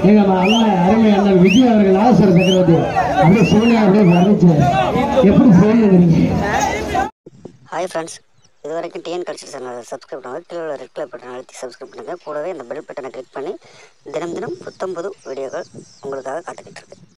எங்க அண்ணன் அருமை அண்ணன் விஜய் அவர்கள் ஆசிரியர் சக்கரவர்த்தி அப்படியே சோனியா அப்படியே வர்ணிச்சு எப்படி சொல்லுங்க. ஹாய் ஃப்ரெண்ட்ஸ், இது வரைக்கும் டிஎன் கல்ச்சர் சேனலை சப்ஸ்கிரைப் பண்ணுங்கள். கீழே உள்ள ரெட் கலர் பட்டனை அழுத்தி சப்ஸ்கிரைப் பண்ணுங்கள். கூடவே இந்த பெல் பட்டனை கிளிக் பண்ணி தினம் தினம் புத்தம் புது வீடியோக்கள் உங்களுக்காக காத்துக்கிட்டு இருக்கு.